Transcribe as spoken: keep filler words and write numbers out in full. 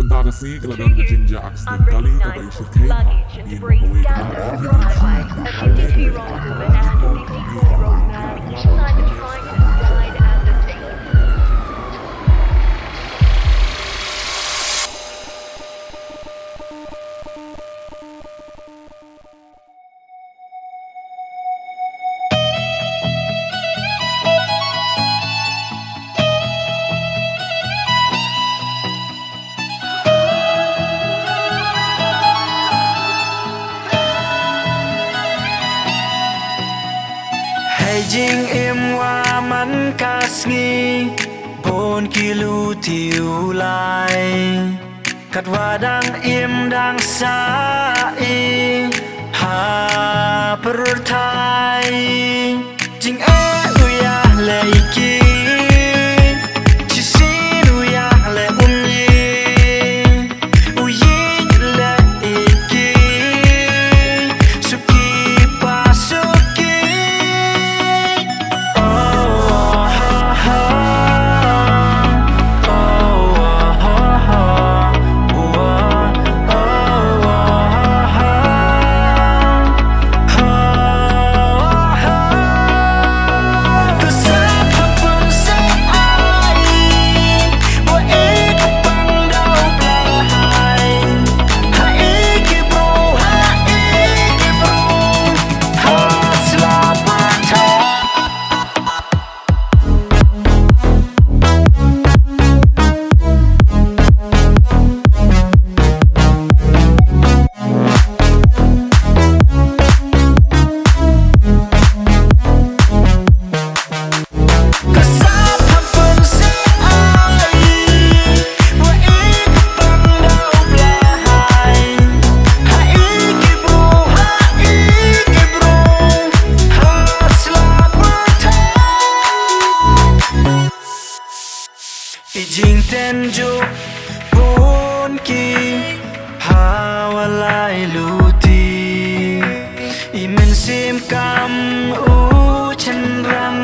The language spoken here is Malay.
Sebentar kasih kelebihan berjinja aksidentally pada isu kaya in away Jing im wa man kasngi pon kilu tiu lai kat wadang im dang sai ha pertai jing e uya leiki chisi uya le unyi uyi leiki suki pasuki Ijing tenju pun ki hawalai luti imen sim kam u chenram